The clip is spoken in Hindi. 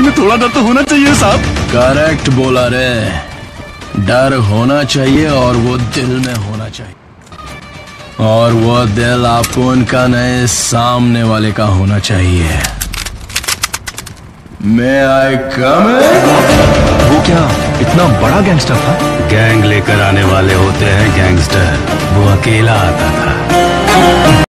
में थोड़ा डर तो होना चाहिए साहब। करेक्ट बोला रे, डर होना चाहिए और वो दिल में होना चाहिए, और वो दिल आपको उनका नहीं सामने वाले का होना चाहिए। May I come in? वो क्या इतना बड़ा गैंगस्टर था? गैंग लेकर आने वाले होते हैं गैंगस्टर, वो अकेला आता था।